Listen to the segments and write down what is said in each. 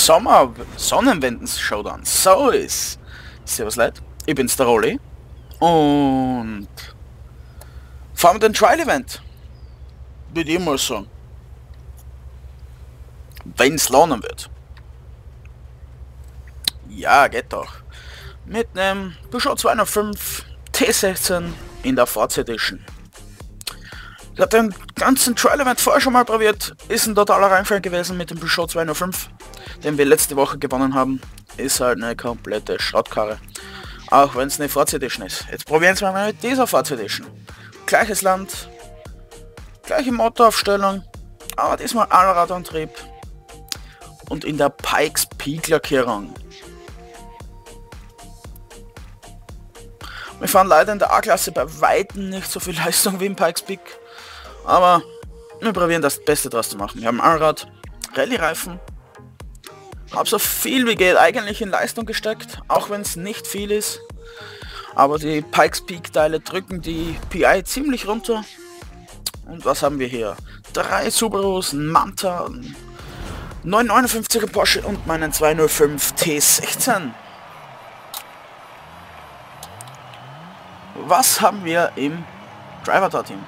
Sonnenwenden-Showdown. So ist. Servus Leute, ich bin's der Rolli und fahren wir den Trial-Event. Würde ich mal sagen. Wenn's lohnen wird. Ja, geht doch. Mit einem Peugeot 205 T16 in der VZ Edition. Ich habe den ganzen Trial-Event vorher schon mal probiert. Ist ein totaler Reinfall gewesen mit dem Peugeot 205, den wir letzte Woche gewonnen haben. Ist halt eine komplette Schrottkarre. Auch wenn es eine VZ Edition ist. Jetzt probieren wir mal mit dieser VZ Edition. Gleiches Land, gleiche Motoraufstellung, aber diesmal Allradantrieb und in der Pikes Peak Lackierung. Wir fahren leider in der A-Klasse bei weitem nicht so viel Leistung wie im Pikes Peak, aber wir probieren das Beste draus zu machen. Wir haben Allrad, Rallye-Reifen, habe so viel wie geht eigentlich in Leistung gesteckt, auch wenn es nicht viel ist, aber die Pikes Peak Teile drücken die PI ziemlich runter. Und was haben wir hier? 3 Subarus, ein Manta, ein 959er Porsche und meinen 205 T16. Was haben wir im Driver-Team?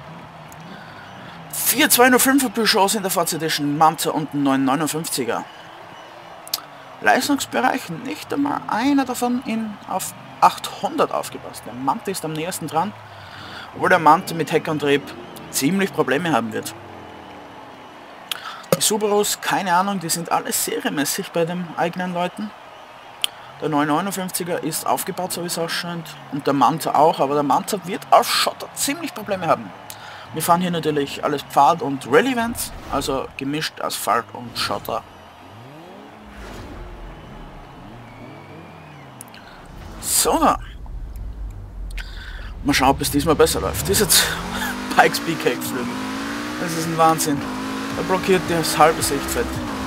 4 205er Peugeots in der VZ Edition, Manta und ein 959er. Leistungsbereich nicht einmal einer davon auf 800 aufgepasst. Der Manta ist am nächsten dran, obwohl der Manta mit Heckantrieb ziemlich Probleme haben wird. Die Subarus, keine Ahnung, die sind alle serienmäßig bei den eigenen Leuten. Der 959er ist aufgebaut, so wie es ausschaut, und der Manta auch, aber der Manta wird auf Schotter ziemlich Probleme haben. Wir fahren hier natürlich alles Pfad- und Rallye-Events, also gemischt Asphalt und Schotter. So, da. Mal schauen, ob es diesmal besser läuft. Das ist jetzt Pikes Peak Heckflügel. Das ist ein Wahnsinn. Er blockiert das halbe Sichtfeld.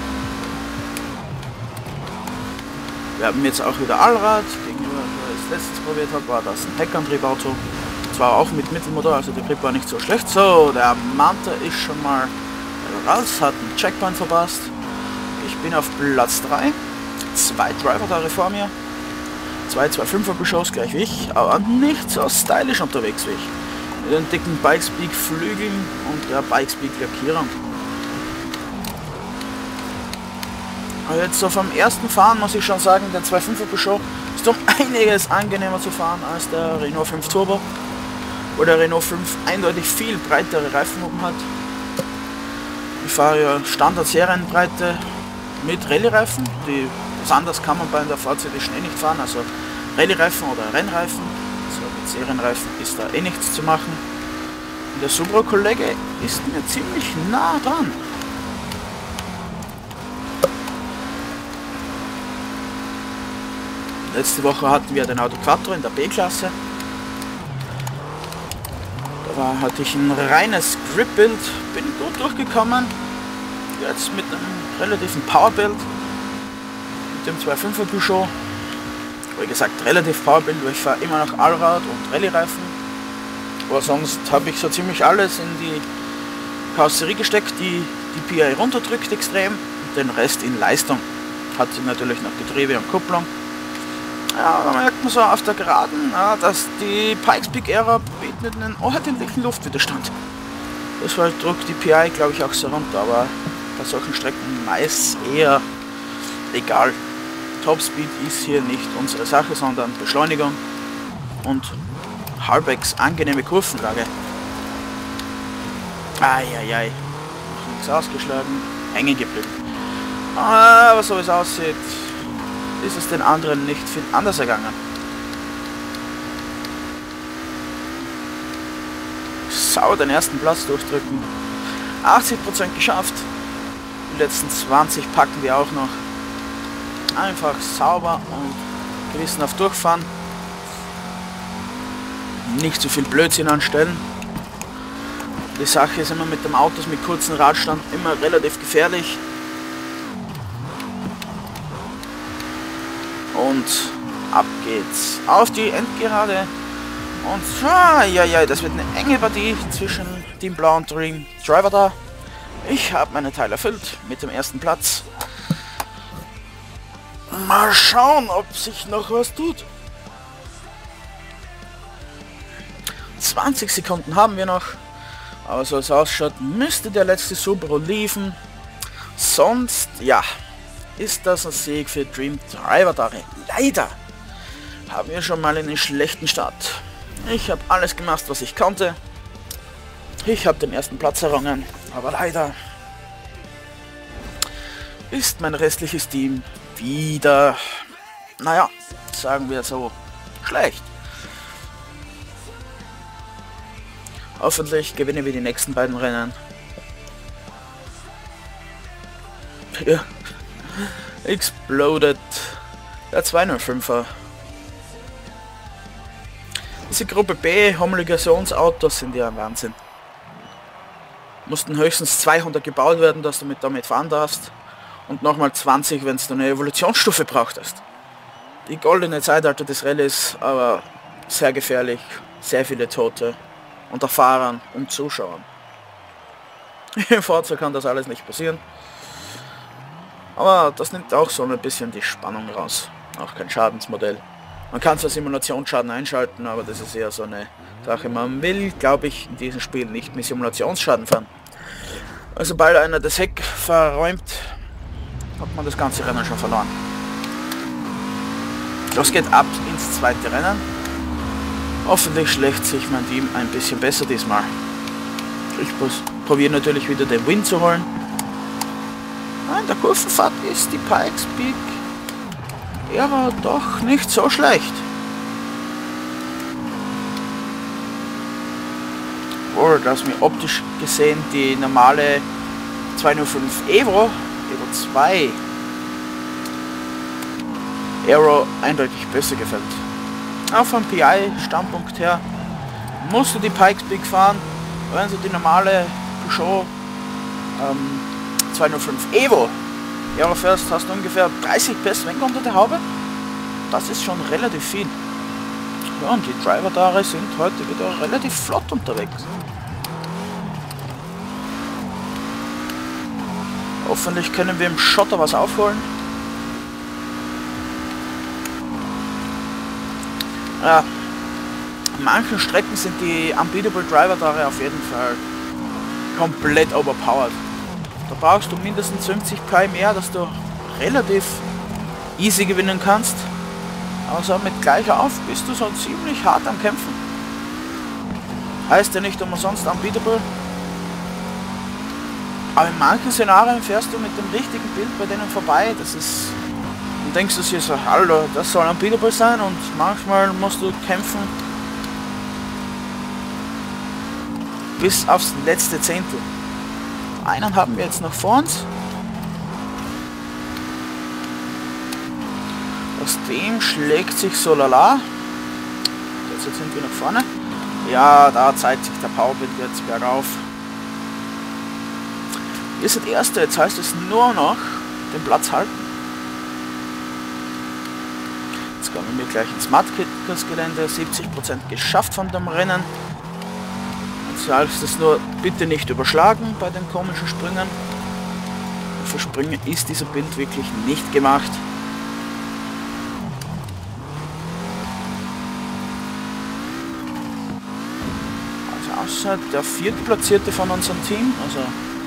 Wir haben jetzt auch wieder Allrad. Gegenüber, als ich letztens probiert habe, war das ein Heckantriebauto. Zwar auch mit Mittelmotor, also der Grip war nicht so schlecht. So, der Manta ist schon mal raus, hat einen Checkpoint verpasst. Ich bin auf Platz 3. 2 Driver-Tare vor mir. 2 2.5er Peugeots gleich wie ich, aber nicht so stylisch unterwegs wie ich. Mit den dicken Pikes Peak Flügeln und der Pikes Peak Lackierung. Aber jetzt so vom ersten Fahren muss ich schon sagen, der 2.5er Peugeot ist um einiges angenehmer zu fahren als der Renault 5 Turbo, wo der Renault 5 eindeutig viel breitere Reifen oben hat. Ich fahre ja Standard-Serienbreite mit Rallye-Reifen, was anderes kann man bei der VZ Edition nicht fahren, also Rallye-Reifen oder Rennreifen, also mit Serienreifen ist da nichts zu machen. Und der Subaru-Kollege ist mir ziemlich nah dran. Letzte Woche hatten wir den Audi Quattro in der B-Klasse. Da hatte ich ein reines Grip-Bild, bin gut durchgekommen. Jetzt mit einem relativen Power-Bild. Dem 2.5er Peugeot, wie gesagt relativ Powerbild, weil ich fahre immer noch Allrad und Rallye-Reifen, aber sonst habe ich so ziemlich alles in die Karosserie gesteckt, die die PI runterdrückt extrem, und den Rest in Leistung. Hat sie natürlich noch Getriebe und Kupplung. Ja, da merkt man so auf der Geraden, ja, dass die Pikes Peak Ära bietet einen ordentlichen Luftwiderstand. Deshalb drückt die PI, glaube ich, auch so runter, aber bei solchen Strecken meist eher egal. Topspeed ist hier nicht unsere Sache, sondern Beschleunigung und halbwegs angenehme Kurvenlage. Eieiei, noch nichts ausgeschlagen, hängen geblieben. Aber so wie es aussieht, ist es den anderen nicht viel anders ergangen. Sauber den ersten Platz durchdrücken. 80% geschafft. Die letzten 20 packen wir auch noch. Einfach sauber und gewissenhaft durchfahren. Nicht zu viel Blödsinn anstellen. Die Sache ist immer mit dem Autos mit kurzen Radstand immer relativ gefährlich. Und ab geht's auf die Endgerade. Und ja, das wird eine enge Partie zwischen Team Blau und Team Driver da. Ich habe meine Teile erfüllt mit dem ersten Platz. Mal schauen, ob sich noch was tut. 20 Sekunden haben wir noch. Aber so es ausschaut, müsste der letzte Subaru liefern. Sonst, ja, ist das ein Sieg für Dream Driver Dare. Leider haben wir schon mal einen schlechten Start. Ich habe alles gemacht, was ich konnte. Ich habe den ersten Platz errungen, aber leider ist mein restliches Team wieder, naja, sagen wir so, schlecht. Hoffentlich gewinnen wir die nächsten beiden Rennen. Ja. Exploded. Der 205er. Diese Gruppe B Homologationsautos sind ja ein Wahnsinn. Mussten höchstens 200 gebaut werden, dass du damit fahren darfst. Und nochmal 20, wenn du eine Evolutionsstufe brauchtest. Die goldene Zeitalter des Rallyes, aber sehr gefährlich. Sehr viele Tote. Unter Fahrern und Zuschauern. Im Forza kann das alles nicht passieren. Aber das nimmt auch so ein bisschen die Spannung raus. Auch kein Schadensmodell. Man kann zwar Simulationsschaden einschalten, aber das ist eher so eine Sache. Man will, glaube ich, in diesem Spiel nicht mit Simulationsschaden fahren. Also sobald einer das Heck verräumt, hat man das ganze Rennen schon verloren. Los geht ab ins zweite Rennen. Hoffentlich schlägt sich mein Team ein bisschen besser diesmal. Ich probiere natürlich wieder den Win zu holen. In der Kurvenfahrt ist die Pikes Peak aber doch nicht so schlecht. Obwohl, dass mir optisch gesehen die normale 205 Evo 2 Aero eindeutig besser gefällt. Auch vom PI-Standpunkt her musst du die Pikes Peak fahren, wenn du die normale Peugeot 205 Evo Aero fährst, hast du ungefähr 30 PS Schwenk unter der Haube. Das ist schon relativ viel. Ja, und die Driver Dare sind heute wieder relativ flott unterwegs. Hoffentlich können wir im Schotter was aufholen. Ja, an manchen Strecken sind die Unbeatable Driver Dare auf jeden Fall komplett overpowered. Da brauchst du mindestens 50 km mehr, dass du relativ easy gewinnen kannst. Also mit gleich auf bist du so ziemlich hart am Kämpfen. Heißt ja nicht umsonst Unbeatable. Aber in manchen Szenarien fährst du mit dem richtigen Bild bei denen vorbei. Das ist... Und denkst du dir so, hallo, das soll Unbeatable sein, und manchmal musst du kämpfen bis aufs letzte Zehntel. Einen haben wir jetzt noch vor uns. Aus dem schlägt sich so lala. Jetzt sind wir nach vorne. Ja, da zeigt sich der Powerbild jetzt bergauf. Wir sind Erste, jetzt heißt es nur noch den Platz halten. Jetzt kommen wir gleich ins Mudkickers-Gelände. 70% geschafft von dem Rennen. Jetzt heißt es nur, bitte nicht überschlagen bei den komischen Sprüngen. Für Sprünge ist dieser Bild wirklich nicht gemacht. Also außer der viertplatzierte von unserem Team, also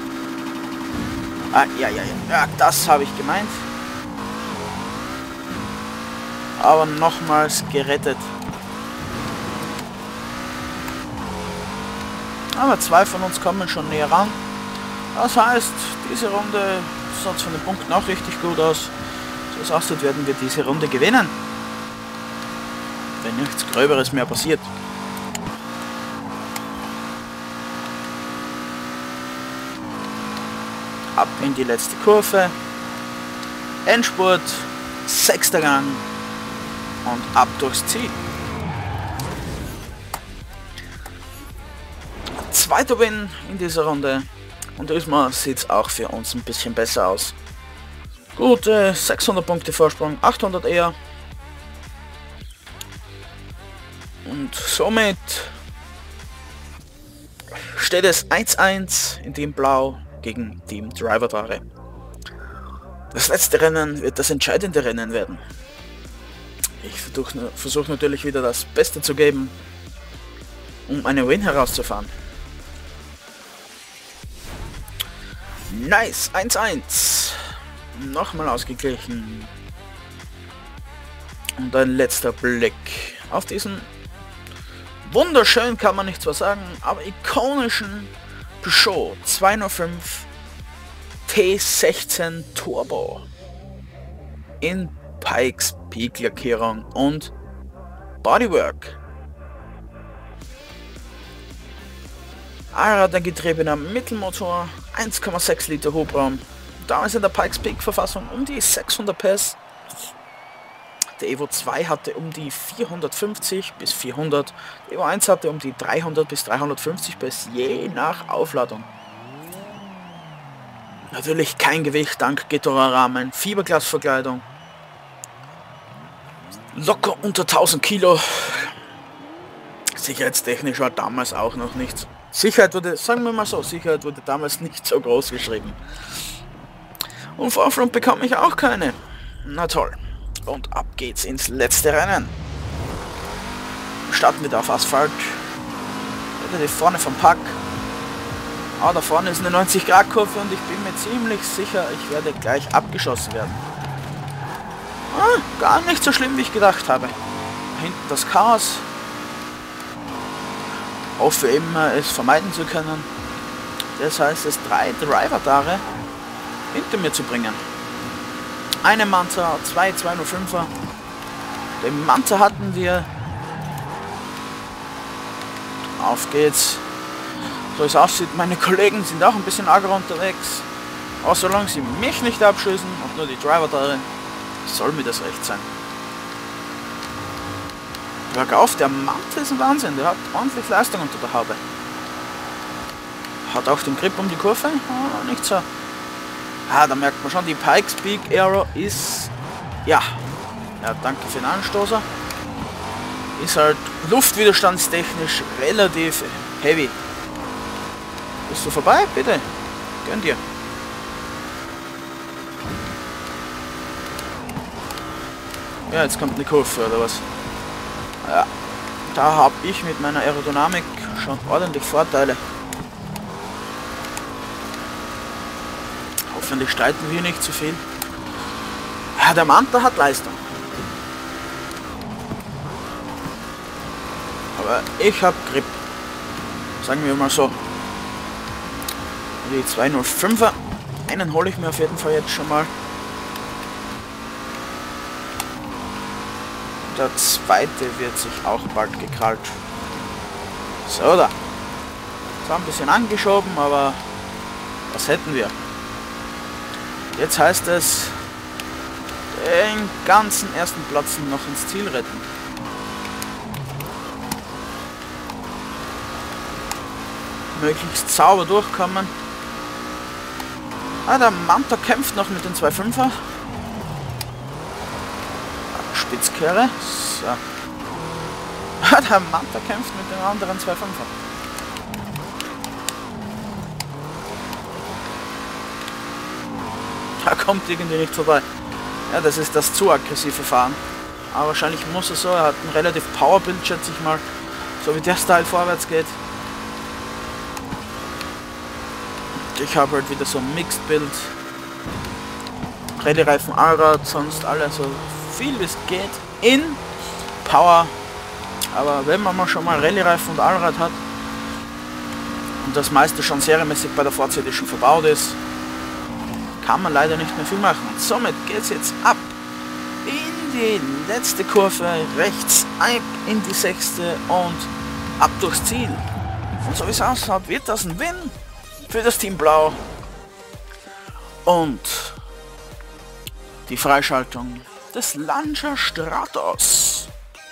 ja, das habe ich gemeint. Aber nochmals gerettet. Aber zwei von uns kommen schon näher ran. Das heißt, diese Runde sieht von den Punkten auch richtig gut aus. So es aussieht, werden wir diese Runde gewinnen. Wenn nichts Gröberes mehr passiert. Ab in die letzte Kurve. Endspurt. 6. Gang. Und ab durchs Ziel. Zweiter Win in dieser Runde. Und diesmal sieht es auch für uns ein bisschen besser aus. Gute 600 Punkte Vorsprung, 800 eher. Und somit steht es 1-1 in Team Blau gegen Team Driver Dare. Das letzte Rennen wird das entscheidende Rennen werden. Ich versuche natürlich wieder das Beste zu geben, um einen Win herauszufahren. Nice, 1-1. Nochmal ausgeglichen. Und ein letzter Blick auf diesen wunderschön, kann man nicht zwar sagen, aber ikonischen Peugeot 205 T16 Turbo in Pikes Peak Lackierung und Bodywork. Allradangetriebener Mittelmotor, 1,6 Liter Hubraum, damals in der Pikes Peak Verfassung um die 600 PS. Der Evo 2 hatte um die 450 bis 400, der Evo 1 hatte um die 300 bis 350 PS, je nach Aufladung. Natürlich kein Gewicht dank Getora-Rahmen, Fiberglasverkleidung. Locker unter 1000 Kilo. Sicherheitstechnisch war damals auch noch nichts. Sicherheit wurde, sagen wir mal so, Sicherheit wurde damals nicht so groß geschrieben. Und Vorfront bekam ich auch keine. Na toll. Und ab geht's ins letzte Rennen. Starten wir da auf Asphalt. Relativ vorne vom Pack. Ah, da vorne ist eine 90-Grad-Kurve und ich bin mir ziemlich sicher, ich werde gleich abgeschossen werden. Ah, gar nicht so schlimm, wie ich gedacht habe. Hinten das Chaos. Hoffe immer, es vermeiden zu können. Das heißt, es 3 Driver-Tare hinter mir zu bringen. Eine Manta, 2 205er. Den Manta hatten wir. Auf geht's. So es aussieht, meine Kollegen sind auch ein bisschen aggro unterwegs. Aber solange sie mich nicht abschießen und nur die Driver-Tare, soll mir das recht sein. Bergauf, der Manta ist ein Wahnsinn, der hat ordentlich Leistung unter der Haube. Hat auch den Grip um die Kurve, ah, nicht so. Ah, da merkt man schon, die Pikes Peak Aero ist, ja, danke für den Anstoßer, ist halt luftwiderstandstechnisch relativ heavy. Bist du vorbei? Bitte, gönn dir. Ja, jetzt kommt eine Kurve oder was? Ja, da habe ich mit meiner Aerodynamik schon ordentlich Vorteile. Hoffentlich streiten wir nicht zu viel. Ja, der Manta hat Leistung. Aber ich habe Grip. Sagen wir mal so. Die 205er. Einen hole ich mir auf jeden Fall jetzt schon mal. Der zweite wird sich auch bald gekrallt. So, da. Zwar ein bisschen angeschoben, aber was hätten wir? Jetzt heißt es, den ganzen ersten Platz noch ins Ziel retten. Möglichst sauber durchkommen. Ah, der Manta kämpft noch mit den 2.5er. Spitzkehre. So. Der Manta kämpft mit den anderen 2.5er. Da kommt irgendwie nicht vorbei. Ja, das ist das zu aggressive Fahren. Aber wahrscheinlich muss er so. Er hat ein relativ Powerbild, schätze ich mal. So wie der Style vorwärts geht. Ich habe halt wieder so ein Mixed Bild. Rallye-Reifen, Allrad, sonst alles so viel wie es geht in Power. Aber wenn man schon mal Rallye-Reifen und Allrad hat und das meiste schon serienmäßig bei der VZ schon verbaut ist, kann man leider nicht mehr viel machen. Und somit geht es jetzt ab in die letzte Kurve, rechts ein in die 6. und ab durchs Ziel. Und so wie es ausschaut, wird das ein Win für das Team Blau. Und die Freischaltung des Lancia Stratos.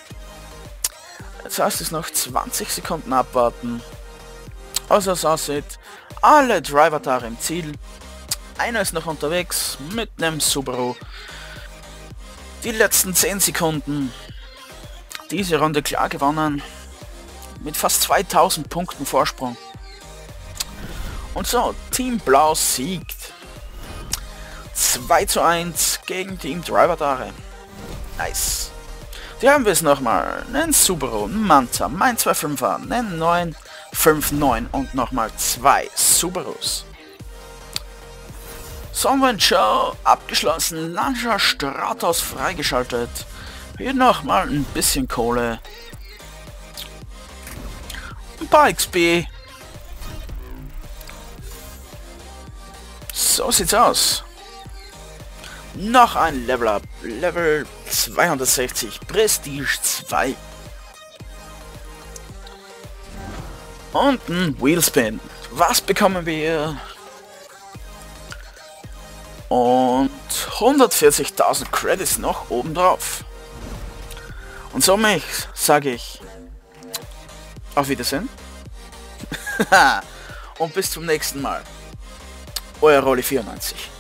Jetzt heißt es noch 20 Sekunden abwarten. Also es aussieht, alle Driver-Tare im Ziel. Einer ist noch unterwegs mit einem Subaru. Die letzten 10 Sekunden. Diese Runde klar gewonnen. Mit fast 2000 Punkten Vorsprung. Und so, Team Blau siegt. 2:1 gegen Team Driver Dare. Nice. Hier haben wir es nochmal. Einen Subaru, einen Manta, mein 2.5er, einen 959 und nochmal 2 Subarus. Sunwind Show abgeschlossen, Lancia Stratos freigeschaltet. Hier nochmal ein bisschen Kohle. Ein paar XP. So sieht's aus. Noch ein Level Up. Level 260. Prestige 2. Und ein Wheelspin. Was bekommen wir? Und 140.000 Credits noch obendrauf. Und somit sage ich auf Wiedersehen. Und bis zum nächsten Mal. Euer Rolli94.